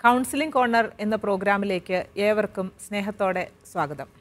Counselling corner എന്ന പ്രോഗ്രാമിലേക്ക് ഏവർക്കും സ്നേഹത്തോടെ സ്വാഗതം.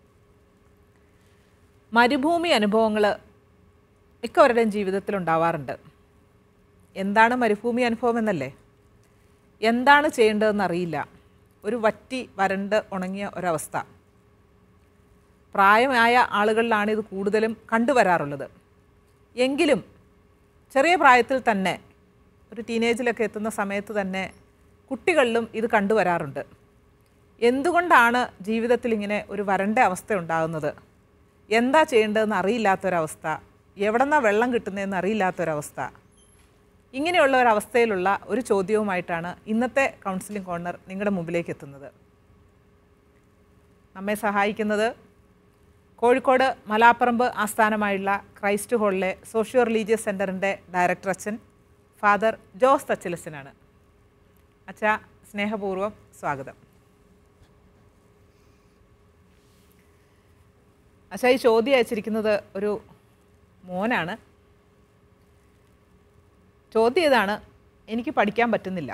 മരുഭൂമി അനുഭവങ്ങൾ മിക്കവരുടെയും ജീവിതത്തിൽ ഉണ്ടാവാറുണ്ട്. എന്താണ് മരുഭൂമി അനുഭവം എന്നല്ലേ? എന്താണ് ചെയ്യേണ്ടതെന്നറിയില്ല. ഒരു വറ്റി വരണ്ട് ഉണങ്ങിയ ഒരവസ്ഥ. പ്രായമായ ആളുകളിലാണ് ഇത് കൂടുതലും കണ്ടുവരാറുള്ളത്. എങ്കിലും ചെറിയ പ്രായത്തിൽ തന്നെ, ഒരു ടീനേജിലൊക്കെ എത്തുന്ന സമയത്ത് തന്നെ കുട്ടികളിലും ഇത് കണ്ടുവരാറുണ്ട്. എന്തുകൊണ്ടാണ് ജീവിതത്തിൽ ഇങ്ങനെ ഒരു വരണ്ട അവസ്ഥ ഉണ്ടാകുന്നത്? എന്താ ചെയ്യേണ്ടതെന്ന് അറിയില്ലാത്തൊരവസ്ഥ, എവിടെന്നാണ് വെള്ളം കിട്ടുന്നതെന്ന് അറിയില്ലാത്തൊരവസ്ഥ. ഇങ്ങനെയുള്ള ഒരവസ്ഥയിലുള്ള ഒരു ചോദ്യവുമായിട്ടാണ് ഇന്നത്തെ കൗൺസിലിംഗ് കോർണർ നിങ്ങളുടെ മുമ്പിലേക്ക് എത്തുന്നത്. നമ്മെ സഹായിക്കുന്നത് കോഴിക്കോട് മലാപ്പറമ്പ് ആസ്ഥാനമായുള്ള ക്രൈസ്റ്റ് ഹാളിലെ സോഷ്യോ റിലീജിയസ് സെൻ്ററിൻ്റെ ഡയറക്ടർ അച്ഛൻ ഫാദർ ജോസ് തച്ചിലച്ചനാണ്. അച്ഛാ, സ്നേഹപൂർവ്വം സ്വാഗതം. അച്ഛാ, ഈ ചോദ്യം അയച്ചിരിക്കുന്നത് ഒരു മോനാണ്. ചോദ്യം ഇതാണ്: എനിക്ക് പഠിക്കാൻ പറ്റുന്നില്ല,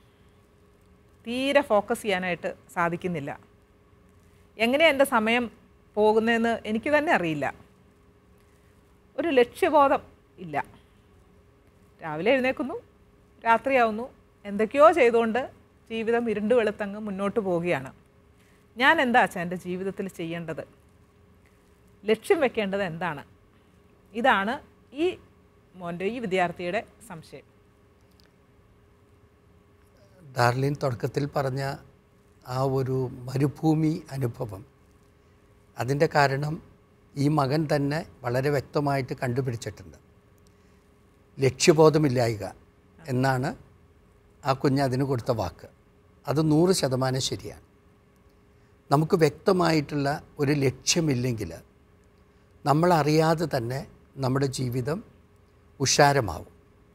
തീരെ ഫോക്കസ് ചെയ്യാനായിട്ട് സാധിക്കുന്നില്ല, എങ്ങനെയാണ് എൻ്റെ സമയം പോകുന്നതെന്ന് എനിക്ക് തന്നെ അറിയില്ല, ഒരു ലക്ഷ്യബോധം ഇല്ല, രാവിലെ എഴുന്നേൽക്കുന്നു, രാത്രിയാവുന്നു, എന്തൊക്കെയോ ചെയ്തുകൊണ്ട് ജീവിതം ഇരുണ്ട് വെളുത്തങ്ങ് മുന്നോട്ട് പോവുകയാണ്. ഞാൻ എന്താ അച്ഛാ എൻ്റെ ജീവിതത്തിൽ ചെയ്യേണ്ടത്? ലക്ഷ്യം വെക്കേണ്ടത് എന്താണ്? ഇതാണ് ഈ വിദ്യാർത്ഥിയുടെ സംശയം. ഡാർലിൻ തുടക്കത്തിൽ പറഞ്ഞ ആ ഒരു മരുഭൂമി അനുഭവം, അതിൻ്റെ കാരണം ഈ മകൻ തന്നെ വളരെ വ്യക്തമായിട്ട് കണ്ടുപിടിച്ചിട്ടുണ്ട്. ലക്ഷ്യബോധമില്ലായ്ക എന്നാണ് ആ കുഞ്ഞ് അതിന് കൊടുത്ത വാക്ക്. അത് 100% ശരിയാണ്. നമുക്ക് വ്യക്തമായിട്ടുള്ള ഒരു ലക്ഷ്യമില്ലെങ്കിൽ നമ്മളറിയാതെ തന്നെ നമ്മുടെ ജീവിതം ഉഷാരമാവും.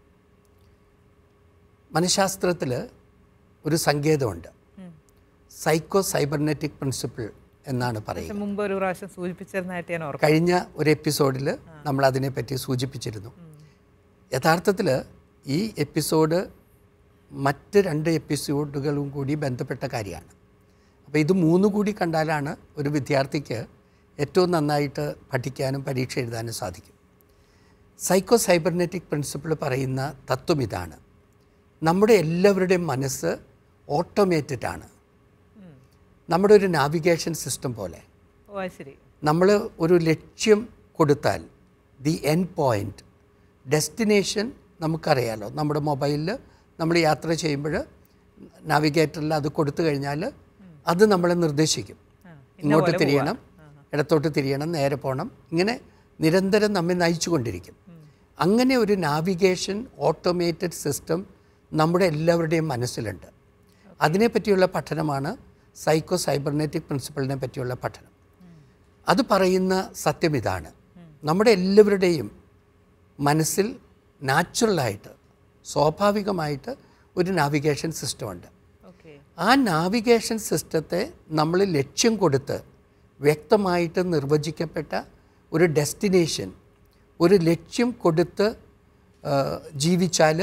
മനഃശാസ്ത്രത്തിൽ ഒരു സങ്കേതമുണ്ട്, സൈക്കോ സൈബർനെറ്റിക് പ്രിൻസിപ്പിൾ എന്നാണ് പറയുന്നത്. മുമ്പ് ഒരു പ്രാവശ്യം സൂചിപ്പിച്ചിരുന്നതായിട്ട് ഞാൻ ഓർക്കുന്നു. കഴിഞ്ഞ ഒരു എപ്പിസോഡിൽ നമ്മൾ അതിനെപ്പറ്റി സൂചിപ്പിച്ചിരുന്നു. യഥാർത്ഥത്തിൽ ഈ എപ്പിസോഡ് മറ്റ് 2 എപ്പിസോഡുകളും കൂടി ബന്ധപ്പെട്ട കാര്യമാണ്. അപ്പോൾ ഇത് 3 കൂടി കണ്ടാലാണ് ഒരു വിദ്യാർത്ഥിക്ക് ഏറ്റവും നന്നായിട്ട് പഠിക്കാനും പരീക്ഷ എഴുതാനും സാധിക്കും. സൈക്കോ സൈബർനെറ്റിക് പ്രിൻസിപ്പിൾ പറയുന്ന തത്വം ഇതാണ്: നമ്മുടെ എല്ലാവരുടെയും മനസ്സ് ഓട്ടോമേറ്റഡ് ആണ്. നമ്മുടെ ഒരു നാവിഗേഷൻ സിസ്റ്റം പോലെ. നമ്മൾ ഒരു ലക്ഷ്യം കൊടുത്താൽ ദി എൻഡ് പോയിൻ്റ്, ഡെസ്റ്റിനേഷൻ നമുക്കറിയാലോ. നമ്മുടെ മൊബൈലിൽ നമ്മൾ യാത്ര ചെയ്യുമ്പോൾ നാവിഗേറ്ററിൽ അത് കൊടുത്തു കഴിഞ്ഞാൽ അത് നമ്മളെ നിർദ്ദേശിക്കും. ഇങ്ങോട്ട് തിരിയണം, ഇടത്തോട്ട് തിരിയണം, നേരെ പോകണം, ഇങ്ങനെ നിരന്തരം നമ്മെ നയിച്ചു കൊണ്ടിരിക്കും. അങ്ങനെ ഒരു നാവിഗേഷൻ ഓട്ടോമേറ്റഡ് സിസ്റ്റം നമ്മുടെ എല്ലാവരുടെയും മനസ്സിലുണ്ട്. അതിനെപ്പറ്റിയുള്ള പഠനമാണ് സൈക്കോ സൈബർനെറ്റിക് പ്രിൻസിപ്പിളിനെ പറ്റിയുള്ള പഠനം. അത് പറയുന്ന സത്യം ഇതാണ്: നമ്മുടെ എല്ലാവരുടെയും മനസ്സിൽ നാച്ചുറലായിട്ട്, സ്വാഭാവികമായിട്ട് ഒരു നാവിഗേഷൻ സിസ്റ്റമുണ്ട്. ആ നാവിഗേഷൻ സിസ്റ്റത്തെ നമ്മൾ ലക്ഷ്യം കൊടുത്ത് വ്യക്തമായിട്ട് നിർവചിക്കപ്പെട്ട ഒരു ഡെസ്റ്റിനേഷൻ, ഒരു ലക്ഷ്യം കൊടുത്ത് ജീവിച്ചാൽ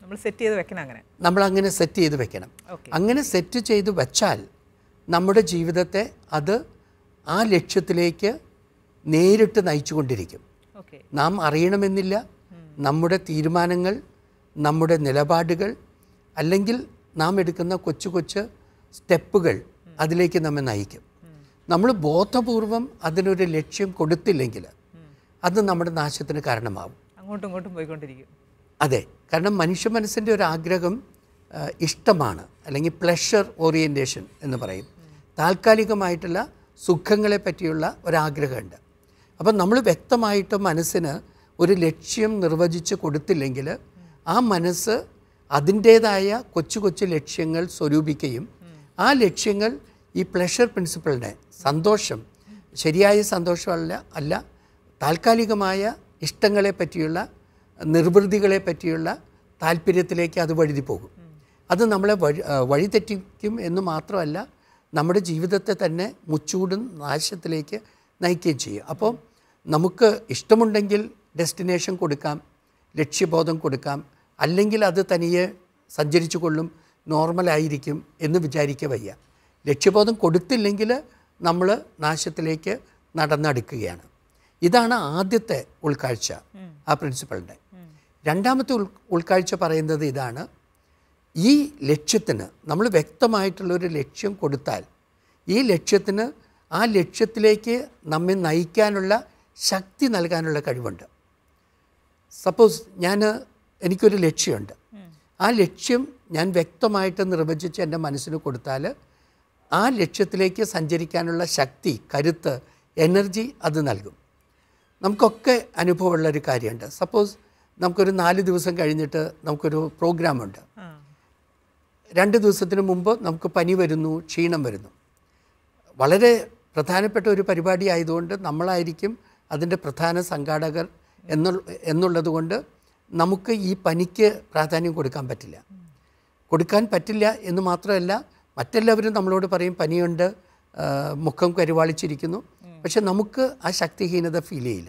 നമ്മളങ്ങനെ സെറ്റ് ചെയ്ത് വെക്കണം. അങ്ങനെ സെറ്റ് ചെയ്ത് വെച്ചാൽ നമ്മുടെ ജീവിതത്തെ അത് ആ ലക്ഷ്യത്തിലേക്ക് നേരിട്ട് നയിച്ചുകൊണ്ടിരിക്കും. നാം അറിയണമെന്നില്ല. നമ്മുടെ തീരുമാനങ്ങൾ, നമ്മുടെ നിലപാടുകൾ, അല്ലെങ്കിൽ നാം എടുക്കുന്ന കൊച്ചു കൊച്ചു സ്റ്റെപ്പുകൾ അതിലേക്ക് നമ്മെ നയിക്കും. നമ്മൾ ബോധപൂർവം അതിനൊരു ലക്ഷ്യം കൊടുത്തില്ലെങ്കിൽ അത് നമ്മുടെ നാശത്തിന് കാരണമാവും. അങ്ങോട്ടും ഇങ്ങോട്ടും പോയിക്കൊണ്ടിരിക്കും. അതെ, കാരണം മനുഷ്യ മനസ്സിൻ്റെ ഒരു ആഗ്രഹം ഇഷ്ടമാണ്, അല്ലെങ്കിൽ പ്ലഷർ ഓറിയൻറ്റേഷൻ എന്ന് പറയും. താൽക്കാലികമായിട്ടുള്ള സുഖങ്ങളെ പറ്റിയുള്ള ഒരാഗ്രഹമുണ്ട്. അപ്പം നമ്മൾ വ്യക്തമായിട്ട് മനസ്സിന് ഒരു ലക്ഷ്യം നിർവചിച്ച് കൊടുത്തില്ലെങ്കിൽ ആ മനസ്സ് അതിൻ്റേതായ കൊച്ചു കൊച്ചു ലക്ഷ്യങ്ങൾ സ്വരൂപിക്കുകയും ആ ലക്ഷ്യങ്ങൾ ഈ പ്ലഷർ പ്രിൻസിപ്പിളിനെ, സന്തോഷം, ശരിയായ സന്തോഷമല്ല, താൽക്കാലികമായ ഇഷ്ടങ്ങളെ പറ്റിയുള്ള, നിർവൃതികളെ പറ്റിയുള്ള താല്പര്യത്തിലേക്ക് അത് വഴുതി പോകും. അത് നമ്മളെ വഴിതെറ്റിക്കും എന്ന് മാത്രമല്ല, നമ്മുടെ ജീവിതത്തെ തന്നെ മുച്ചൂടും നാശത്തിലേക്ക് നയിക്കുകയും ചെയ്യും. അപ്പോൾ നമുക്ക് ഇഷ്ടമുണ്ടെങ്കിൽ ഡെസ്റ്റിനേഷൻ കൊടുക്കാം, ലക്ഷ്യബോധം കൊടുക്കാം, അല്ലെങ്കിൽ അത് തനിയെ സഞ്ചരിച്ചു കൊള്ളും, നോർമലായിരിക്കും എന്ന് വിചാരിക്കുക വയ്യ. ലക്ഷ്യബോധം കൊടുത്തില്ലെങ്കിൽ നമ്മൾ നാശത്തിലേക്ക് നടന്നെടുക്കുകയാണ്. ഇതാണ് ആദ്യത്തെ ഉൾക്കാഴ്ച ആ പ്രിൻസിപ്പളിൻ്റെ. രണ്ടാമത്തെ ഉൾക്കാഴ്ച പറയുന്നത് ഇതാണ്: ഈ ലക്ഷ്യത്തിന് നമ്മൾ വ്യക്തമായിട്ടുള്ളൊരു ലക്ഷ്യം കൊടുത്താൽ ഈ ലക്ഷ്യത്തിന് ആ ലക്ഷ്യത്തിലേക്ക് നമ്മെ നയിക്കാനുള്ള ശക്തി നൽകാനുള്ള കഴിവുണ്ട്. സപ്പോസ് എനിക്കൊരു ലക്ഷ്യമുണ്ട്. ആ ലക്ഷ്യം ഞാൻ വ്യക്തമായിട്ട് നിർവചിച്ച് എൻ്റെ മനസ്സിന് കൊടുത്താൽ ആ ലക്ഷ്യത്തിലേക്ക് സഞ്ചരിക്കാനുള്ള ശക്തി, കരുത്ത്, എനർജി അത് നൽകും. നമുക്കൊക്കെ അനുഭവമുള്ളൊരു കാര്യമുണ്ട്. സപ്പോസ് നമുക്കൊരു 4 ദിവസം കഴിഞ്ഞിട്ട് നമുക്കൊരു പ്രോഗ്രാമുണ്ട്. 2 ദിവസത്തിന് മുമ്പ് നമുക്ക് പനി വരുന്നു, ക്ഷീണം വരുന്നു. വളരെ പ്രധാനപ്പെട്ട ഒരു പരിപാടി ആയതുകൊണ്ട് നമ്മളായിരിക്കും അതിൻ്റെ പ്രധാന സംഘാടകർ എന്നുള്ളത് കൊണ്ട് നമുക്ക് ഈ പനിക്ക് പ്രാധാന്യം കൊടുക്കാൻ പറ്റില്ല എന്ന് മാത്രമല്ല, മറ്റെല്ലാവരും നമ്മളോട് പറയും പനിയുണ്ട്, മുഖം കരുവാളിച്ചിരിക്കുന്നു. പക്ഷെ നമുക്ക് ആ ശക്തിഹീനത ഫീൽ ചെയ്യില്ല.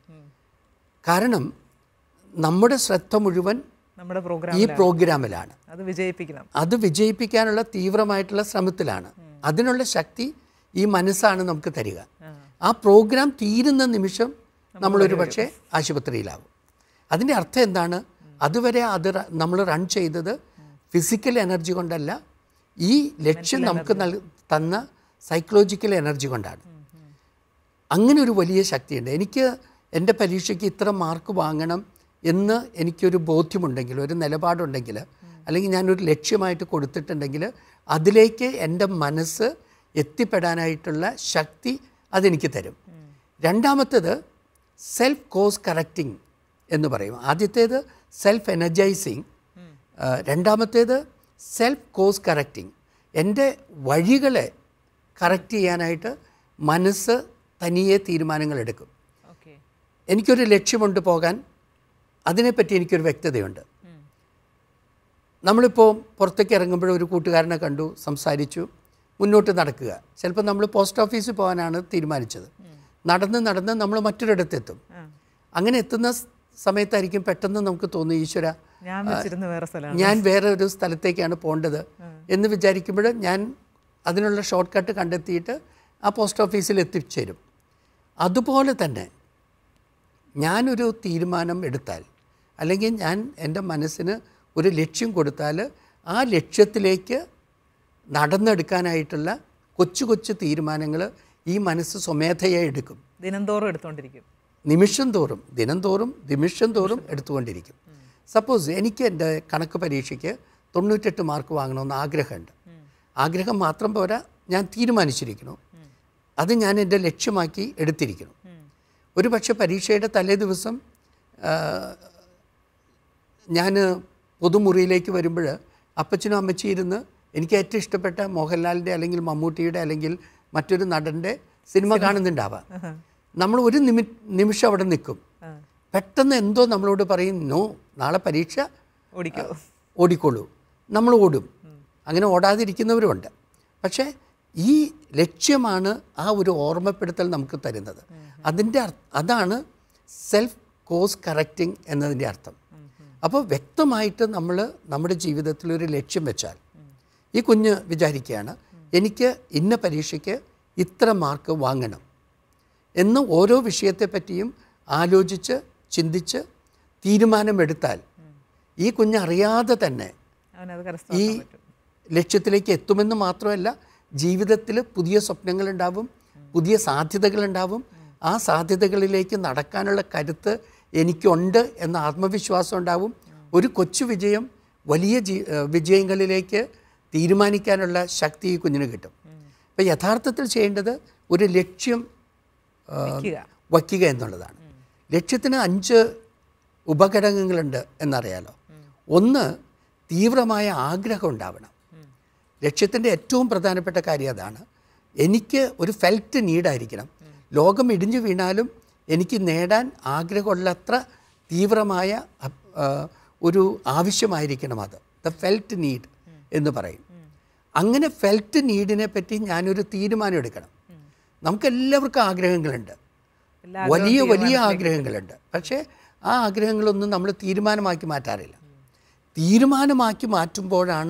കാരണം നമ്മുടെ ശ്രദ്ധ മുഴുവൻ ഈ പ്രോഗ്രാമിലാണ്. അത് വിജയിപ്പിക്കാനുള്ള തീവ്രമായിട്ടുള്ള ശ്രമത്തിലാണ്. അതിനുള്ള ശക്തി ഈ മനസ്സാണ് നമുക്ക് തരിക. ആ പ്രോഗ്രാം തീരുന്ന നിമിഷം നമ്മളൊരു പക്ഷേ ആശുപത്രിയിലാവും. അതിൻ്റെ അർത്ഥം എന്താണ്? അതുവരെ നമ്മൾ റൺ ചെയ്തത് ഫിസിക്കൽ എനർജി കൊണ്ടല്ല, ഈ ലക്ഷ്യം നമുക്ക് തന്ന സൈക്കോളജിക്കൽ എനർജി കൊണ്ടാണ്. അങ്ങനെ ഒരു വലിയ ശക്തിയുണ്ട്. എനിക്ക് എൻ്റെ പരീക്ഷയ്ക്ക് ഇത്ര മാർക്ക് വാങ്ങണം എന്ന് എനിക്കൊരു ബോധ്യമുണ്ടെങ്കിൽ, ഒരു നിലപാടുണ്ടെങ്കിൽ, അല്ലെങ്കിൽ ഞാനൊരു ലക്ഷ്യമായിട്ട് കൊടുത്തിട്ടുണ്ടെങ്കിൽ അതിലേക്ക് എൻ്റെ മനസ്സ് എത്തിപ്പെടാനായിട്ടുള്ള ശക്തി അതെനിക്ക് തരും. രണ്ടാമത്തേത് സെൽഫ് കോസ് കറക്റ്റിംഗ് എന്ന് പറയും. ആദ്യത്തേത് സെൽഫ് എനർജൈസിങ്, രണ്ടാമത്തേത് സെൽഫ് കോസ് കറക്റ്റിംഗ്. എൻ്റെ വഴികളെ കറക്റ്റ് ചെയ്യാനായിട്ട് മനസ്സ് തനിയെ തീരുമാനങ്ങളെടുക്കും. എനിക്കൊരു ലക്ഷ്യമുണ്ട് പോകാൻ, അതിനെപ്പറ്റി എനിക്കൊരു വ്യക്തതയുണ്ട്. നമ്മളിപ്പോൾ പുറത്തേക്ക് ഇറങ്ങുമ്പോൾ ഒരു കൂട്ടുകാരനെ കണ്ടു, സംസാരിച്ചു, മുന്നോട്ട് നടക്കുക. ചിലപ്പോൾ നമ്മൾ പോസ്റ്റ് ഓഫീസിൽ പോകാനാണ് തീരുമാനിച്ചത്. നടന്ന് നമ്മൾ മറ്റൊരിടത്തെത്തും. അങ്ങനെ എത്തുന്ന സമയത്തായിരിക്കും പെട്ടെന്ന് നമുക്ക് തോന്നും, ഈശ്വര, ഞാൻ വേറെ ഒരു സ്ഥലത്തേക്കാണ് പോകേണ്ടത് എന്ന് വിചാരിക്കുമ്പോൾ ഞാൻ അതിനുള്ള ഷോർട്ട് കട്ട് കണ്ടെത്തിയിട്ട് ആ പോസ്റ്റ് ഓഫീസിൽ എത്തിച്ചേരും. അതുപോലെ തന്നെ ഞാനൊരു തീരുമാനം എടുത്താൽ, അല്ലെങ്കിൽ ഞാൻ എൻ്റെ മനസ്സിന് ഒരു ലക്ഷ്യം കൊടുത്താൽ, ആ ലക്ഷ്യത്തിലേക്ക് നടന്നെടുക്കാനായിട്ടുള്ള കൊച്ചു കൊച്ചു തീരുമാനങ്ങൾ ഈ മനസ്സ് സ്വമേധയെ എടുക്കും. നിമിഷം തോറും എടുത്തുകൊണ്ടിരിക്കും. സപ്പോസ് എനിക്ക് എൻ്റെ കണക്ക് പരീക്ഷയ്ക്ക് 98 മാർക്ക് വാങ്ങണമെന്ന് ആഗ്രഹമുണ്ട്. ആഗ്രഹം മാത്രം പോരാ, ഞാൻ തീരുമാനിച്ചിരിക്കുന്നു. അത് ഞാൻ എൻ്റെ ലക്ഷ്യമാക്കി എടുത്തിരിക്കുന്നു. ഒരു പക്ഷേ പരീക്ഷയുടെ തലേ ദിവസം ഞാൻ പൊതുമുറിയിലേക്ക് വരുമ്പോൾ അപ്പച്ചനും അമ്മച്ചിയും ഇരുന്ന് എനിക്ക് ഏറ്റവും ഇഷ്ടപ്പെട്ട മോഹൻലാലിൻ്റെ അല്ലെങ്കിൽ മമ്മൂട്ടിയുടെ അല്ലെങ്കിൽ മറ്റൊരു നടൻ്റെ സിനിമ കാണുന്നുണ്ടാവാം. നമ്മൾ ഒരു നിമിഷം അവിടെ നിൽക്കും. പെട്ടെന്ന് എന്തോ നമ്മളോട് പറയും, നോ, നാളെ പരീക്ഷ ഓടിക്കോളൂ. നമ്മൾ ഓടും. അങ്ങനെ ഓടാതിരിക്കുന്നവരുമുണ്ട്. പക്ഷേ ഈ ലക്ഷ്യമാണ് ആ ഒരു ഓർമ്മപ്പെടുത്തൽ നമുക്ക് തരുന്നത്. അതാണ് സെൽഫ് കോസ് കറക്റ്റിംഗ് എന്നതിൻ്റെ അർത്ഥം. അപ്പോൾ വ്യക്തമായിട്ട് നമ്മൾ നമ്മുടെ ജീവിതത്തിൽ ഒരു ലക്ഷ്യം വെച്ചാൽ, ഈ കുഞ്ഞ് വിചാരിക്കുകയാണ് എനിക്ക് ഇന്ന പരീക്ഷയ്ക്ക് ഇത്ര മാർക്ക് വാങ്ങണം എന്ന് ഓരോ വിഷയത്തെപ്പറ്റിയും ആലോചിച്ച് ചിന്തിച്ച് തീരുമാനമെടുത്താൽ ഈ കുഞ്ഞറിയാതെ തന്നെ ഈ ലക്ഷ്യത്തിലേക്ക് എത്തുമെന്ന് മാത്രമല്ല, ജീവിതത്തിൽ പുതിയ സ്വപ്നങ്ങളുണ്ടാവും, പുതിയ സാധ്യതകളുണ്ടാവും. ആ സാധ്യതകളിലേക്ക് നടക്കാനുള്ള കരുത്ത് എനിക്കുണ്ട് എന്ന ആത്മവിശ്വാസം ഉണ്ടാവും. ഒരു കൊച്ചു വിജയം വലിയ വിജയങ്ങളിലേക്ക് തീരുമാനിക്കാനുള്ള ശക്തി ഈ കുഞ്ഞിന് കിട്ടും. അപ്പം യഥാർത്ഥത്തിൽ ചെയ്യേണ്ടത് ഒരു ലക്ഷ്യം വയ്ക്കുക എന്നുള്ളതാണ്. ലക്ഷ്യത്തിന് 5 ഉപഘടകങ്ങളുണ്ട് എന്നറിയാലോ. ഒന്ന്, തീവ്രമായ ആഗ്രഹം ഉണ്ടാവണം. ലക്ഷ്യത്തിൻ്റെ ഏറ്റവും പ്രധാനപ്പെട്ട കാര്യം അതാണ്. എനിക്ക് ഒരു ഫെൽറ്റ് നീഡായിരിക്കണം. ലോകം ഇടിഞ്ഞു വീണാലും എനിക്ക് നേടാൻ ആഗ്രഹമുള്ളത്ര തീവ്രമായ ഒരു ആവശ്യമായിരിക്കണം അത്. ദ ഫെൽറ്റ് നീഡ് എന്ന് പറയും. അങ്ങനെ ഫെൽറ്റ് നീഡിനെ പറ്റി ഞാനൊരു തീരുമാനം എടുക്കണം. നമുക്കെല്ലാവർക്കും ആഗ്രഹങ്ങളുണ്ട്, വലിയ വലിയ ആഗ്രഹങ്ങളുണ്ട്. പക്ഷേ ആ ആഗ്രഹങ്ങളൊന്നും നമ്മൾ തീരുമാനമാക്കി മാറ്റാറില്ല. തീരുമാനമാക്കി മാറ്റുമ്പോഴാണ്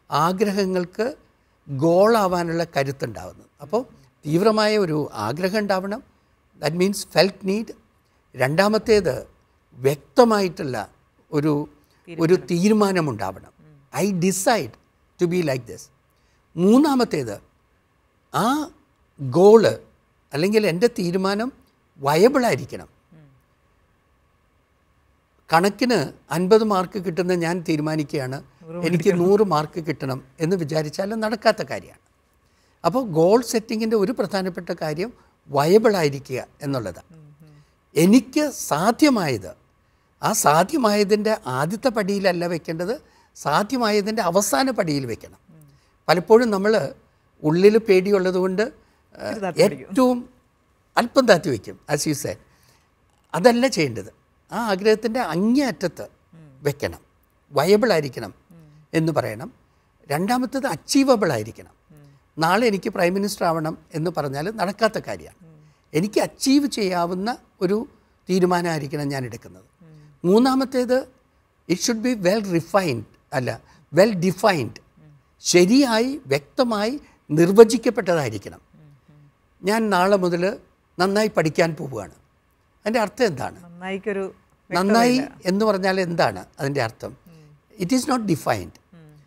ആഗ്രഹങ്ങൾക്ക് ഗോളാവാനുള്ള കരുത്തുണ്ടാവുന്നത്. അപ്പോൾ തീവ്രമായ ഒരു ആഗ്രഹം ഉണ്ടാവണം, ദാറ്റ് മീൻസ് ഫെൽറ്റ് നീഡ്. രണ്ടാമത്തേത് വ്യക്തമായിട്ടുള്ള ഒരു തീരുമാനമുണ്ടാവണം, I decide to be like this. മൂന്നാമത്തേത് ആ ഗോള് അല്ലെങ്കിൽ എൻ്റെ തീരുമാനം വയബിളായിരിക്കണം. കണക്കിന് 50 മാർക്ക് കിട്ടുന്ന ഞാൻ തീരുമാനിക്കുകയാണ് എനിക്ക് 100 മാർക്ക് കിട്ടണം എന്ന് വിചാരിച്ചാലും നടക്കാത്ത കാര്യമാണ്. അപ്പോൾ ഗോൾ സെറ്റിങ്ങിൻ്റെ ഒരു പ്രധാനപ്പെട്ട കാര്യം വയബിളായിരിക്കുക എന്നുള്ളതാണ്. എനിക്ക് സാധ്യമായത്, ആ സാധ്യമായതിൻ്റെ ആദ്യത്തെ പടിയിലല്ല വെക്കേണ്ടത്, സാധ്യമായതിൻ്റെ അവസാന പടിയിൽ വെക്കണം. പലപ്പോഴും നമ്മൾ ഉള്ളിൽ പേടിയുള്ളത് കൊണ്ട് ഏറ്റവും അല്പം താത്തി വയ്ക്കും, ആസ് യു സേ. അതല്ല ചെയ്യേണ്ടത്, ആ ആഗ്രഹത്തിൻ്റെ അങ്ങേയറ്റത്ത് വെക്കണം, വയബിളായിരിക്കണം എന്ന് പറയണം. രണ്ടാമത്തത് അച്ചീവബിളായിരിക്കണം. നാളെ എനിക്ക് പ്രൈം മിനിസ്റ്റർ ആവണം എന്ന് പറഞ്ഞാൽ നടക്കാത്ത കാര്യമാണ്. എനിക്ക് അച്ചീവ് ചെയ്യാവുന്ന ഒരു തീരുമാനമായിരിക്കണം ഞാൻ എടുക്കുന്നത്. മൂന്നാമത്തേത് it should be well refined, അല്ല വെൽ ഡിഫൈൻഡ്, ശരിയായി വ്യക്തമായി നിർവചിക്കപ്പെട്ടതായിരിക്കണം. ഞാൻ നാളെ മുതൽ നന്നായി പഠിക്കാൻ പോവുകയാണ്. അതിൻ്റെ അർത്ഥം എന്താണ്? നന്നായി എന്ന് പറഞ്ഞാൽ എന്താണ് അതിൻ്റെ അർത്ഥം? It is not defined.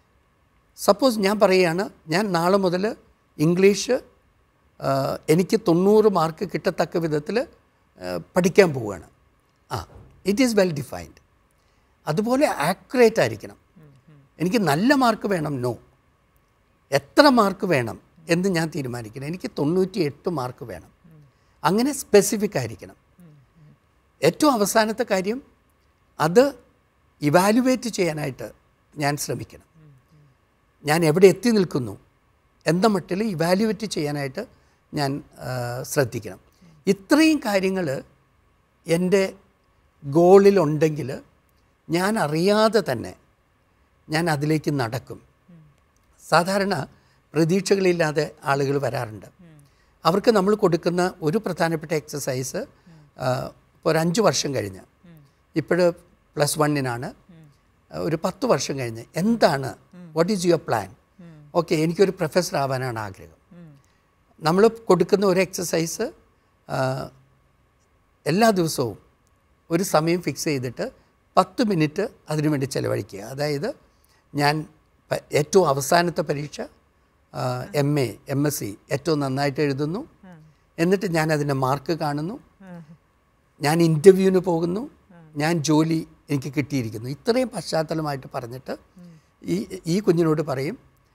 Suppose ഞാൻ പറയുകയാണ് ഞാൻ നാളെ മുതൽ ഇംഗ്ലീഷ് എനിക്ക് 90 മാർക്ക് കിട്ടത്തക്ക വിധത്തിൽ പഠിക്കാൻ പോവുകയാണ്. It is well defined. അതുപോലെ ആക്യുറേറ്റ് ആയിരിക്കണം. എനിക്ക് നല്ല മാർക്ക് വേണം, നോ, എത്ര മാർക്ക് വേണം എന്ന് ഞാൻ തീരുമാനിക്കണം. എനിക്ക് 98 മാർക്ക് വേണം. അങ്ങനെ സ്പെസിഫിക് ആയിരിക്കണം. ഏറ്റവും അവസാനത്തെ കാര്യം, അത് ഇവാലുവേറ്റ് ചെയ്യാനായിട്ട് ഞാൻ ശ്രമിക്കണം. ഞാൻ എവിടെ എത്തി നിൽക്കുന്നു എന്ന മട്ടിൽ ഇവാലുവേറ്റ് ചെയ്യാനായിട്ട് ഞാൻ ശ്രദ്ധിക്കണം. ഇത്രയും കാര്യങ്ങൾ എൻ്റെ ഗോളിലുണ്ടെങ്കിൽ ഞാൻ അറിയാതെ തന്നെ ഞാൻ അതിലേക്ക് നടക്കും. സാധാരണ പ്രതീക്ഷകളില്ലാതെ ആളുകൾ വരാറുണ്ട്. അവർക്ക് നമ്മൾ കൊടുക്കുന്ന ഒരു പ്രധാനപ്പെട്ട എക്സസൈസ്, ഇപ്പോൾ ഒരു 5 വർഷം കഴിഞ്ഞ്, ഇപ്പോൾ +1 ഒരു 10 വർഷം കഴിഞ്ഞ് എന്താണ്, what is your plan? Okay, എനിക്കൊരു പ്രൊഫസർ ആവാനാണ് ആഗ്രഹം. നമ്മൾ കൊടുക്കുന്ന ഒരു എക്സസൈസ്, എല്ലാ ദിവസവും ഒരു സമയം ഫിക്സ് ചെയ്തിട്ട് 10 മിനിറ്റ് അതിനുവേണ്ടി ചിലവഴിക്കുക. അതായത് ഞാൻ ഏറ്റവും അവസാനത്തെ പരീക്ഷ MA MSc ഏറ്റവും നന്നായിട്ട് എഴുതുന്നു, എന്നിട്ട് ഞാൻ അതിൻ്റെ മാർക്ക് കാണുന്നു, ഞാൻ ഇൻ്റർവ്യൂവിന് പോകുന്നു, ഞാൻ ജോലി എനിക്ക് കിട്ടിയിരിക്കുന്നു. ഇത്രയും പശ്ചാത്തലമായിട്ട് പറഞ്ഞിട്ട് ഈ കുഞ്ഞിനോട് പറയും,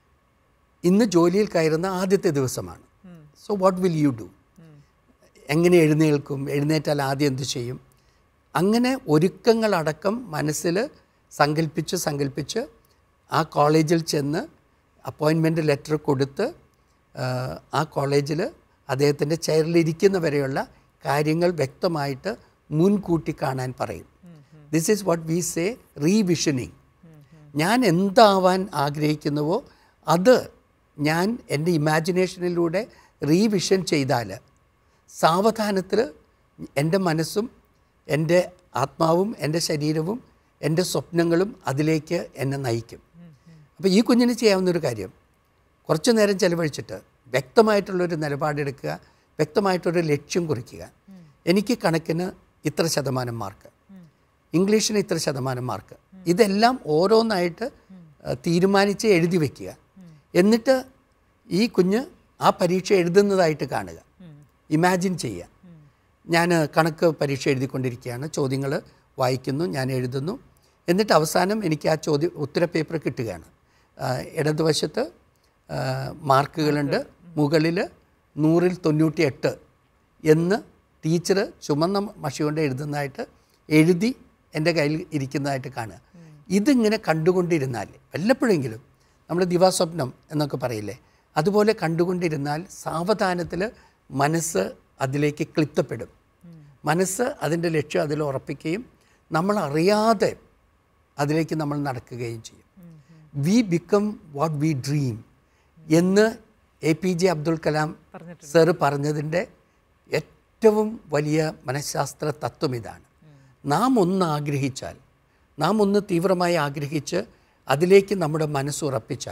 ഇന്ന് ജോലിയിൽ കയറുന്ന ആദ്യത്തെ ദിവസമാണ്, so what will you do? എങ്ങനെ എഴുന്നേൽക്കും? എഴുന്നേറ്റാൽ ആദ്യം എന്ത് ചെയ്യും? അങ്ങനെ ഒരുക്കങ്ങളടക്കം മനസ്സിൽ സങ്കല്പിച്ച് ആ കോളേജിൽ ചെന്ന് അപ്പോയിൻമെൻ്റ് ലെറ്റർ കൊടുത്ത് ആ കോളേജിൽ അദ്ദേഹത്തിൻ്റെ ചെയറിലിരിക്കുന്ന വരെയുള്ള കാര്യങ്ങൾ വ്യക്തമായിട്ട് മുൻകൂട്ടി കാണാൻ പറയും. This is what we say revisioning. ഞാൻ എന്താവാൻ ആഗ്രഹിക്കുന്നുവോ അത് ഞാൻ എൻ്റെ ഇമാജിനേഷനിലൂടെ റീവിഷൻ ചെയ്താൽ സാവധാനത്തിൽ എൻ്റെ മനസ്സും എൻ്റെ ആത്മാവും എൻ്റെ ശരീരവും എൻ്റെ സ്വപ്നങ്ങളും അതിലേക്ക് എന്നെ നയിക്കും. അപ്പോൾ ഈ കുഞ്ഞിന് ചെയ്യാവുന്നൊരു കാര്യം, കുറച്ച് നേരം ചിലവഴിച്ചിട്ട് വ്യക്തമായിട്ടുള്ളൊരു നിലപാടെടുക്കുക, വ്യക്തമായിട്ടൊരു ലക്ഷ്യം കുറിക്കുക. എനിക്ക് കണക്കിന് ഇത്ര ശതമാനം മാർക്ക്, ഇംഗ്ലീഷിന് ഇത്ര ശതമാനം മാർക്ക്, ഇതെല്ലാം ഓരോന്നായിട്ട് തീരുമാനിച്ച് എഴുതി വയ്ക്കുക. എന്നിട്ട് ഈ കുഞ്ഞ് ആ പരീക്ഷ എഴുതുന്നതായിട്ട് കാണുക, ഇമാജിൻ ചെയ്യുക. ഞാൻ കണക്ക് പരീക്ഷ എഴുതിക്കൊണ്ടിരിക്കുകയാണ്, ചോദ്യങ്ങൾ വായിക്കുന്നു, ഞാൻ എഴുതുന്നു, എന്നിട്ട് അവസാനം എനിക്ക് ആ ഉത്തര പേപ്പർ കിട്ടുകയാണ്. ഇടതുവശത്ത് മാർക്കുകളുണ്ട്, മുകളിൽ 100-ൽ 98 എന്ന് ടീച്ചർ ചുമന്ന മഷി കൊണ്ട് എഴുതുന്നതായിട്ട് എഴുതി എൻ്റെ കയ്യിൽ ഇരിക്കുന്നതായിട്ട് കാണുക. ഇതിങ്ങനെ കണ്ടുകൊണ്ടിരുന്നാൽ, വല്ലപ്പോഴെങ്കിലും നമ്മൾ ദിവാസ്വപ്നം എന്നൊക്കെ പറയില്ലേ, അതുപോലെ കണ്ടുകൊണ്ടിരുന്നാൽ സാവധാനത്തിൽ മനസ്സ് അതിലേക്ക് ക്ലിപ്തപ്പെടും. മനസ്സ് അതിൻ്റെ ലക്ഷ്യം അതിൽ ഉറപ്പിക്കുകയും നമ്മളറിയാതെ അതിലേക്ക് നമ്മൾ നടക്കുകയും ചെയ്യും. We become what we dream എന്ന് APJ അബ്ദുൽ കലാം സർ പറഞ്ഞതിൻ്റെ ഏറ്റവും വലിയ മനഃശാസ്ത്ര തത്വം ഇതാണ്. നാം ഒന്ന് ആഗ്രഹിച്ചാൽ, നാം ഒന്ന് തീവ്രമായി ആഗ്രഹിച്ച് അതിലേക്ക് നമ്മുടെ മനസ്സുറപ്പിച്ചാൽ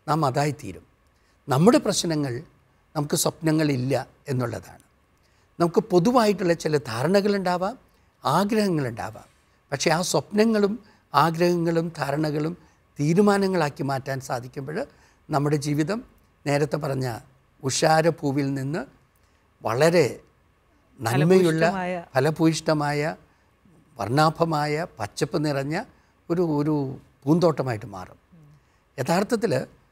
നാം അതായിത്തീരും. നമ്മുടെ പ്രശ്നങ്ങൾ നമുക്ക് സ്വപ്നങ്ങളില്ല എന്നുള്ളതാണ്. നമുക്ക് പൊതുവായിട്ടുള്ള ചില ധാരണകളുണ്ടാവാം, ആഗ്രഹങ്ങളുണ്ടാവാം. പക്ഷേ ആ സ്വപ്നങ്ങളും ആഗ്രഹങ്ങളും ധാരണകളും തീരുമാനങ്ങളാക്കി മാറ്റാൻ സാധിക്കുമ്പോൾ നമ്മുടെ ജീവിതം നേരത്തെ പറഞ്ഞ ഉഷാരപ്പൂവിൽ നിന്ന് വളരെ നന്മയുള്ള ഫലഭൂയിഷ്ടമായ വർണ്ണാഭമായ പച്ചപ്പ് നിറഞ്ഞ ഒരു പൂന്തോട്ടമായിട്ട് മാറും. യഥാർത്ഥത്തിൽ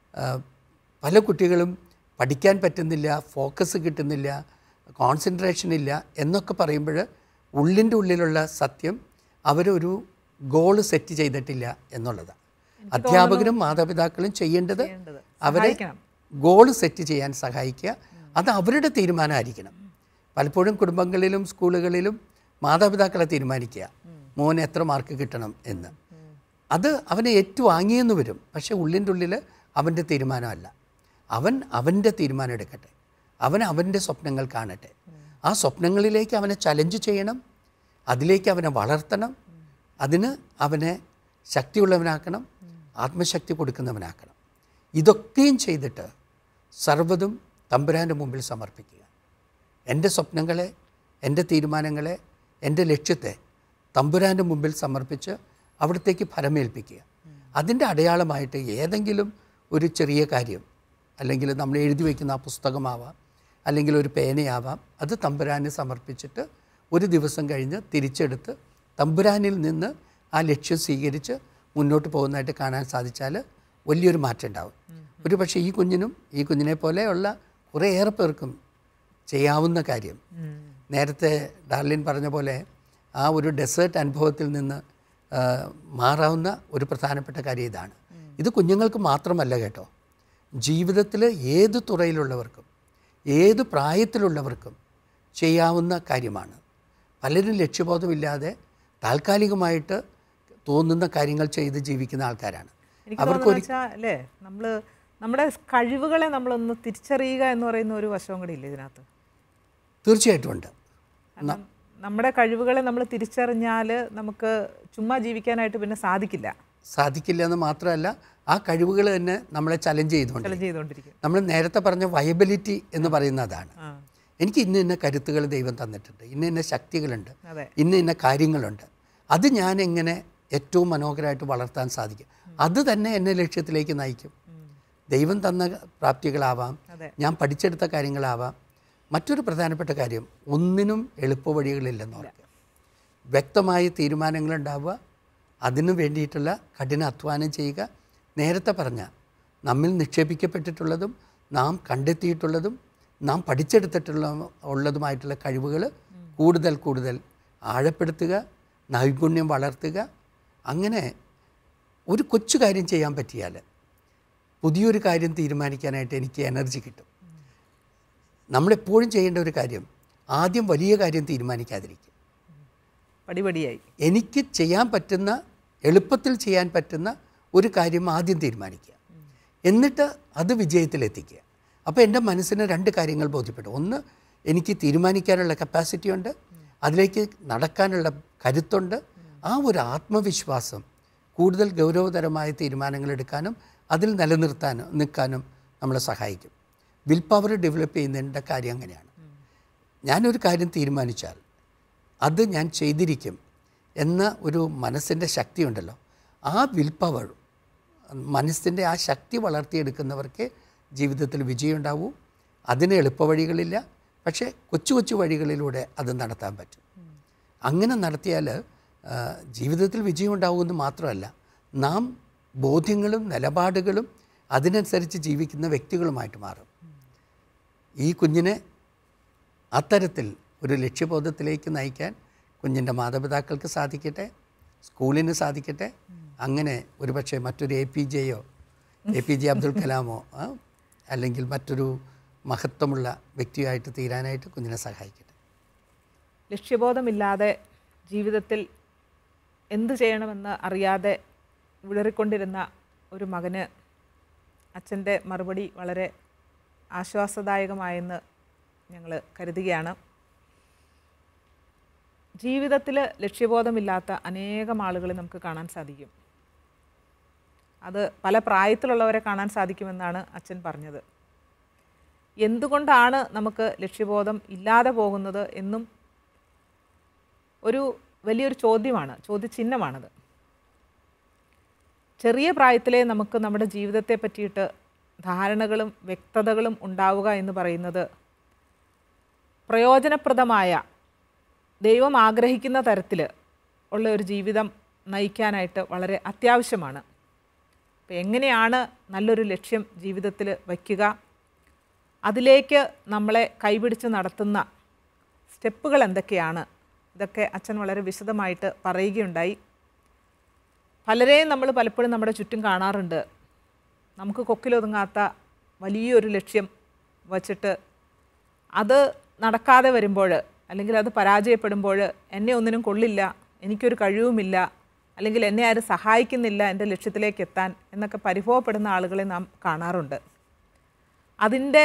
പല കുട്ടികളും പഠിക്കാൻ പറ്റുന്നില്ല, ഫോക്കസ് കിട്ടുന്നില്ല, കോൺസെൻട്രേഷൻ ഇല്ല എന്നൊക്കെ പറയുമ്പോൾ ഉള്ളിൻ്റെ ഉള്ളിലുള്ള സത്യം അവരൊരു ഗോള് സെറ്റ് ചെയ്തിട്ടില്ല എന്നുള്ളതാണ്. അധ്യാപകരും മാതാപിതാക്കളും ചെയ്യേണ്ടത് അവരെ ഗോള് സെറ്റ് ചെയ്യാൻ സഹായിക്കുക. അത് അവരുടെ തീരുമാനമായിരിക്കണം. പലപ്പോഴും കുടുംബങ്ങളിലും സ്കൂളുകളിലും മാതാപിതാക്കളെ തീരുമാനിക്കുക മോന് എത്ര മാർക്ക് കിട്ടണം എന്ന്. അത് അവനെ ഏറ്റുവാങ്ങിയെന്ന് വരും. പക്ഷേ ഉള്ളിൻ്റെ ഉള്ളിൽ അവൻ്റെ തീരുമാനമല്ല. അവൻ്റെ തീരുമാനം എടുക്കട്ടെ, അവൻ്റെ സ്വപ്നങ്ങൾ കാണട്ടെ. ആ സ്വപ്നങ്ങളിലേക്ക് അവനെ ചലഞ്ച് ചെയ്യണം, അതിലേക്ക് അവനെ വളർത്തണം, അതിന് അവനെ ശക്തിയുള്ളവനാക്കണം, ആത്മശക്തി കൊടുക്കുന്നവനാക്കണം. ഇതൊക്കെയും ചെയ്തിട്ട് സർവ്വതും തമ്പുരാൻ്റെ മുമ്പിൽ സമർപ്പിക്കുക. എൻ്റെ സ്വപ്നങ്ങളെ, എൻ്റെ തീരുമാനങ്ങളെ, എൻ്റെ ലക്ഷ്യത്തെ തമ്പുരാൻ്റെ മുമ്പിൽ സമർപ്പിച്ച് അവിടത്തേക്ക് ഫലമേൽപ്പിക്കുക. അതിൻ്റെ അടയാളമായിട്ട് ഏതെങ്കിലും ഒരു ചെറിയ കാര്യം, അല്ലെങ്കിൽ നമ്മൾ എഴുതി വയ്ക്കുന്ന ആ പുസ്തകമാവാം, അല്ലെങ്കിൽ ഒരു പേനയാവാം, അത് തമ്പുരാനെ സമർപ്പിച്ചിട്ട് ഒരു ദിവസം കഴിഞ്ഞ് തിരിച്ചെടുത്ത് തമ്പുരാനിൽ നിന്ന് ആ ലക്ഷ്യം സ്വീകരിച്ച് മുന്നോട്ട് പോകുന്നതായിട്ട് കാണാൻ സാധിച്ചാൽ വലിയൊരു മാറ്റം ഉണ്ടാവും. ഒരു പക്ഷേ ഈ കുഞ്ഞിനെ പോലെയുള്ള കുറേയേറെ പേർക്കും ചെയ്യാവുന്ന കാര്യം, നേരത്തെ ഡാർലിൻ പറഞ്ഞ പോലെ ആ ഒരു ഡെസേർട്ട് അനുഭവത്തിൽ നിന്ന് മാറാവുന്ന ഒരു പ്രധാനപ്പെട്ട കാര്യം ഇതാണ്. ഇത് കുഞ്ഞുങ്ങൾക്ക് മാത്രമല്ല കേട്ടോ, ജീവിതത്തിൽ ഏത് തുറയിലുള്ളവർക്കും ഏത് പ്രായത്തിലുള്ളവർക്കും ചെയ്യാവുന്ന കാര്യമാണ്. പലരും ലക്ഷ്യബോധമില്ലാതെ താൽക്കാലികമായിട്ട് തോന്നുന്ന കാര്യങ്ങൾ ചെയ്ത് ജീവിക്കുന്ന ആൾക്കാരാണ്. അല്ലേ നമ്മുടെ കഴിവുകളെ നമ്മളൊന്ന് തിരിച്ചറിയുക എന്ന് പറയുന്ന ഒരു വശവും കൂടി ഇല്ല ഇതിനകത്ത്? തീർച്ചയായിട്ടും ഉണ്ട്. നമ്മുടെ കഴിവുകളെ നമ്മൾ തിരിച്ചറിഞ്ഞാൽ നമുക്ക് ചുമ്മാ ജീവിക്കാനായിട്ട് പിന്നെ സാധിക്കില്ല എന്ന് മാത്രമല്ല, ആ കഴിവുകൾ തന്നെ നമ്മളെ ചലഞ്ച് ചെയ്തുകൊണ്ടിരിക്കും. നമ്മൾ നേരത്തെ പറഞ്ഞ വയബിലിറ്റി എന്ന് പറയുന്നതാണ്. എനിക്ക് ഇന്ന കരുത്തുകൾ ദൈവം തന്നിട്ടുണ്ട്, ഇന്ന ശക്തികളുണ്ട്, ഇന്ന കാര്യങ്ങളുണ്ട്, അത് ഞാൻ എങ്ങനെ ഏറ്റവും മനോഹരമായിട്ട് വളർത്താൻ സാധിക്കും, അത് തന്നെ എന്നെ ലക്ഷ്യത്തിലേക്ക് നയിക്കും. ദൈവം തന്ന പ്രാപ്തികളാവാം, ഞാൻ പഠിച്ചെടുത്ത കാര്യങ്ങളാവാം. മറ്റൊരു പ്രധാനപ്പെട്ട കാര്യം, ഒന്നിനും എളുപ്പവഴികളില്ലെന്ന് ഓർക്കുക. വ്യക്തമായ തീരുമാനങ്ങളുണ്ടാവുക, അതിനു വേണ്ടിയിട്ടുള്ള കഠിന അധ്വാനം ചെയ്യുക. നേരത്തെ പറഞ്ഞ നമ്മിൽ നിക്ഷേപിക്കപ്പെട്ടിട്ടുള്ളതും നാം കണ്ടെത്തിയിട്ടുള്ളതും നാം ഉള്ളതുമായിട്ടുള്ള കഴിവുകൾ കൂടുതൽ ആഴപ്പെടുത്തുക, നൈപുണ്യം വളർത്തുക. അങ്ങനെ ഒരു കൊച്ചു കാര്യം ചെയ്യാൻ പറ്റിയാൽ പുതിയൊരു കാര്യം തീരുമാനിക്കാനായിട്ട് എനിക്ക് എനർജി കിട്ടും. നമ്മളെപ്പോഴും ചെയ്യേണ്ട ഒരു കാര്യം, ആദ്യം വലിയ കാര്യം തീരുമാനിക്കാതിരിക്കും. പടിപടിയായി എനിക്ക് ചെയ്യാൻ പറ്റുന്ന, എളുപ്പത്തിൽ ചെയ്യാൻ പറ്റുന്ന ഒരു കാര്യം ആദ്യം തീരുമാനിക്കുക, എന്നിട്ട് അത് വിജയത്തിലെത്തിക്കുക. അപ്പോൾ എൻ്റെ മനസ്സിന് രണ്ട് കാര്യങ്ങൾ ബോധ്യപ്പെട്ടു. ഒന്ന്, എനിക്ക് തീരുമാനിക്കാനുള്ള കപ്പാസിറ്റി ഉണ്ട്, അതിലേക്ക് നടക്കാനുള്ള കരുത്തുണ്ട്. ആ ഒരു ആത്മവിശ്വാസം കൂടുതൽ ഗൗരവതരമായ തീരുമാനങ്ങൾ എടുക്കാനും അതിൽ നിൽക്കാനും നമ്മളെ സഹായിക്കും. വിൽ പവർ ഡെവലപ്പ് ചെയ്യുന്നതിൻ്റെ കാര്യം അങ്ങനെയാണ്. ഞാനൊരു കാര്യം തീരുമാനിച്ചാൽ അത് ഞാൻ ചെയ്തിരിക്കും എന്ന ഒരു മനസ്സിൻ്റെ ശക്തി ഉണ്ടല്ലോ, ആ വിൽ പവർ, മനസ്സിൻ്റെ ആ ശക്തി വളർത്തിയെടുക്കുന്നവർക്ക് ജീവിതത്തിൽ വിജയം ഉണ്ടാവൂ. അതിന് എളുപ്പവഴികളില്ല, പക്ഷേ കൊച്ചു വഴികളിലൂടെ അത് നടത്താൻ പറ്റും. അങ്ങനെ നടത്തിയാൽ ജീവിതത്തിൽ വിജയം ഉണ്ടാവുമെന്ന് മാത്രമല്ല, നാം ബോധ്യങ്ങളും നിലപാടുകളും അതിനനുസരിച്ച് ജീവിക്കുന്ന വ്യക്തികളുമായിട്ട് മാറും. ഈ കുഞ്ഞിനെ അത്തരത്തിൽ ഒരു ലക്ഷ്യബോധത്തിലേക്ക് നയിക്കാൻ കുഞ്ഞിൻ്റെ മാതാപിതാക്കൾക്ക് സാധിക്കട്ടെ, സ്കൂളിന് സാധിക്കട്ടെ. അങ്ങനെ ഒരുപക്ഷെ മറ്റൊരു APJ അബ്ദുൽ കലാമോ അല്ലെങ്കിൽ മറ്റൊരു മഹത്വമുള്ള വ്യക്തിയായിട്ട് തീരാനായിട്ട് കുഞ്ഞിനെ സഹായിക്കട്ടെ. ലക്ഷ്യബോധമില്ലാതെ ജീവിതത്തിൽ എന്തു ചെയ്യണമെന്ന് അറിയാതെ വിളറിക്കൊണ്ടിരുന്ന ഒരു മകന് അച്ഛൻ്റെ മറുപടി വളരെ ആശ്വാസദായകമായെന്ന് ഞങ്ങൾ കരുതുകയാണ്. ജീവിതത്തിൽ ലക്ഷ്യബോധമില്ലാത്ത അനേകം ആളുകളെ നമുക്ക് കാണാൻ സാധിക്കും. അത് പല പ്രായത്തിലുള്ളവരെ കാണാൻ സാധിക്കുമെന്നാണ് അച്ഛൻ പറഞ്ഞത്. എന്തുകൊണ്ടാണ് നമുക്ക് ലക്ഷ്യബോധം ഇല്ലാതെ പോകുന്നത് എന്നും ഒരു വലിയൊരു ചോദ്യചിഹ്നമാണത്. ചെറിയ പ്രായത്തിലേ നമുക്ക് നമ്മുടെ ജീവിതത്തെ പറ്റിയിട്ട് ധാരണകളും വ്യക്തതകളും ഉണ്ടാവുക എന്ന് പറയുന്നത് പ്രയോജനപ്രദമായ ദൈവം ആഗ്രഹിക്കുന്ന തരത്തിൽ ഉള്ള ഒരു ജീവിതം നയിക്കാനായിട്ട് വളരെ അത്യാവശ്യമാണ്. അപ്പോൾ എങ്ങനെയാണ് നല്ലൊരു ലക്ഷ്യം ജീവിതത്തിൽ വയ്ക്കുക, അതിലേക്ക് നമ്മളെ കൈപിടിച്ച് നടത്തുന്ന സ്റ്റെപ്പുകൾ എന്തൊക്കെയാണ്, ഇതൊക്കെ അച്ഛൻ വളരെ വിശദമായിട്ട് പറയുകയുണ്ടായി. പലരെയും നമ്മൾ പലപ്പോഴും നമ്മുടെ ചുറ്റും കാണാറുണ്ട്. നമുക്ക് കൊക്കിലൊതുങ്ങാത്ത വലിയൊരു ലക്ഷ്യം വച്ചിട്ട് അത് നടക്കാതെ വരുമ്പോൾ, അല്ലെങ്കിൽ അത് പരാജയപ്പെടുമ്പോൾ എന്നെ ഒന്നിനും കൊള്ളില്ല, എനിക്കൊരു കഴിവുമില്ല, അല്ലെങ്കിൽ എന്നെ ആരും സഹായിക്കുന്നില്ല എൻ്റെ ലക്ഷ്യത്തിലേക്ക് എത്താൻ എന്നൊക്കെ പരിഭവപ്പെടുന്ന ആളുകളെ നാം കാണാറുണ്ട്. അതിൻ്റെ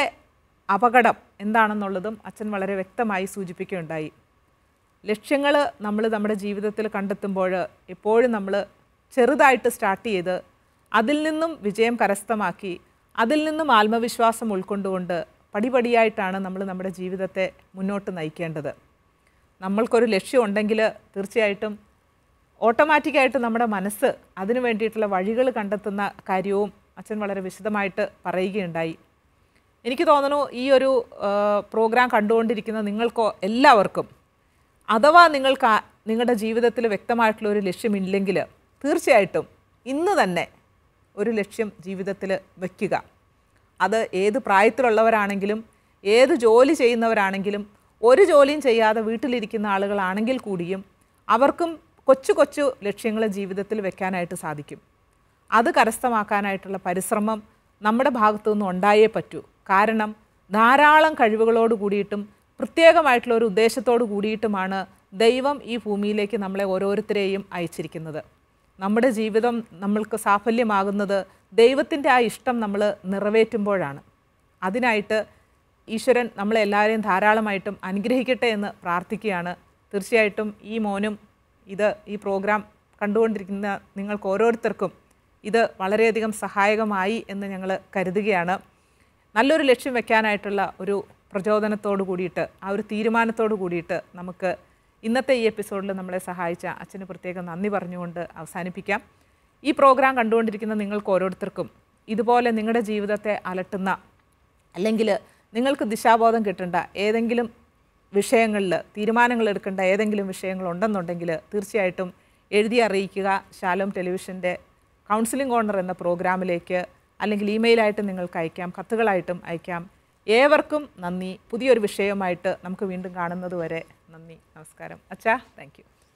അപകടം എന്താണെന്നുള്ളതും അച്ഛൻ വളരെ വ്യക്തമായി സൂചിപ്പിക്കുകയുണ്ടായി. ലക്ഷ്യങ്ങൾ നമ്മൾ നമ്മുടെ ജീവിതത്തിൽ കണ്ടെത്തുമ്പോൾ എപ്പോഴും നമ്മൾ ചെറുതായിട്ട് സ്റ്റാർട്ട് ചെയ്ത് അതിൽ നിന്നും വിജയം കരസ്ഥമാക്കി അതിൽ നിന്നും ആത്മവിശ്വാസം ഉൾക്കൊണ്ടുകൊണ്ട് പടിപടിയായിട്ടാണ് നമ്മൾ നമ്മുടെ ജീവിതത്തെ മുന്നോട്ട് നയിക്കേണ്ടത്. നമ്മൾക്കൊരു ലക്ഷ്യം ഉണ്ടെങ്കിൽ തീർച്ചയായിട്ടും ഓട്ടോമാറ്റിക്കായിട്ട് നമ്മുടെ മനസ്സ് അതിനു വേണ്ടിയിട്ടുള്ള വഴികൾ കണ്ടെത്തുന്ന കാര്യവും അച്ഛൻ വളരെ വിശദമായിട്ട് പറയുകയുണ്ടായി. എനിക്ക് തോന്നുന്നു ഈ ഒരു പ്രോഗ്രാം കണ്ടുകൊണ്ടിരിക്കുന്ന നിങ്ങൾക്കോ എല്ലാവർക്കും, അഥവാ നിങ്ങൾക്ക് നിങ്ങളുടെ ജീവിതത്തിൽ വ്യക്തമായിട്ടുള്ള ഒരു ലക്ഷ്യമില്ലെങ്കിൽ തീർച്ചയായിട്ടും ഇന്ന് തന്നെ ഒരു ലക്ഷ്യം ജീവിതത്തിൽ വയ്ക്കുക. അത് ഏത് പ്രായത്തിലുള്ളവരാണെങ്കിലും ഏത് ജോലി ചെയ്യുന്നവരാണെങ്കിലും ഒരു ജോലിയും ചെയ്യാതെ വീട്ടിലിരിക്കുന്ന ആളുകളാണെങ്കിൽ കൂടിയും അവർക്കും കൊച്ചു കൊച്ചു ലക്ഷ്യങ്ങൾ ജീവിതത്തിൽ വെക്കാനായിട്ട് സാധിക്കും. അത് കരസ്ഥമാക്കാനായിട്ടുള്ള പരിശ്രമം നമ്മുടെ ഭാഗത്തു നിന്ന് ഉണ്ടായേ പറ്റൂ. കാരണം ധാരാളം കഴിവുകളോട് കൂടിയിട്ടും പ്രത്യേകമായിട്ടുള്ള ഒരു ഉദ്ദേശത്തോട് കൂടിയിട്ടുമാണ് ദൈവം ഈ ഭൂമിയിലേക്ക് നമ്മളെ ഓരോരുത്തരെയും അയച്ചിരിക്കുന്നത്. നമ്മുടെ ജീവിതം നമ്മൾക്ക് സാഫല്യമാകുന്നത് ദൈവത്തിൻ്റെ ആ ഇഷ്ടം നമ്മൾ നിറവേറ്റുമ്പോഴാണ്. അതിനായിട്ട് ഈശ്വരൻ നമ്മളെല്ലാവരെയും ധാരാളമായിട്ടും അനുഗ്രഹിക്കട്ടെ എന്ന് പ്രാർത്ഥിക്കുകയാണ്. തീർച്ചയായിട്ടും ഈ മോനും ഈ പ്രോഗ്രാം കണ്ടുകൊണ്ടിരിക്കുന്ന നിങ്ങൾക്ക് ഓരോരുത്തർക്കും ഇത് വളരെയധികം സഹായകമായി എന്ന് ഞങ്ങൾ കരുതുകയാണ്. നല്ലൊരു ലക്ഷ്യം വെക്കാനായിട്ടുള്ള ഒരു പ്രചോദനത്തോടു കൂടിയിട്ട്, ആ ഒരു തീരുമാനത്തോടു കൂടിയിട്ട് നമുക്ക് ഇന്നത്തെ ഈ എപ്പിസോഡിൽ നമ്മളെ സഹായിച്ച അച്ഛന് പ്രത്യേകം നന്ദി പറഞ്ഞുകൊണ്ട് അവസാനിപ്പിക്കാം. ഈ പ്രോഗ്രാം കണ്ടുകൊണ്ടിരിക്കുന്ന നിങ്ങൾക്ക് ഓരോരുത്തർക്കും ഇതുപോലെ നിങ്ങളുടെ ജീവിതത്തെ അലട്ടുന്ന, അല്ലെങ്കിൽ നിങ്ങൾക്ക് ദിശാബോധം കിട്ടേണ്ട ഏതെങ്കിലും വിഷയങ്ങളിൽ തീരുമാനങ്ങൾ എടുക്കേണ്ട ഏതെങ്കിലും വിഷയങ്ങളുണ്ടെന്നുണ്ടെങ്കിൽ തീർച്ചയായിട്ടും എഴുതി അറിയിക്കുക. ശാലോം ടെലിവിഷൻ്റെ കൗൺസിലിംഗ് കോർണർ എന്ന പ്രോഗ്രാമിലേക്ക്, അല്ലെങ്കിൽ ഇമെയിലായിട്ട് നിങ്ങൾക്ക് അയക്കാം, കത്തുകളായിട്ടും അയക്കാം. ഏവർക്കും നന്ദി. പുതിയൊരു വിഷയവുമായിട്ട് നമുക്ക് വീണ്ടും കാണുന്നത് വരെ നന്ദി, നമസ്കാരം. അച്ഛാ, താങ്ക് യു.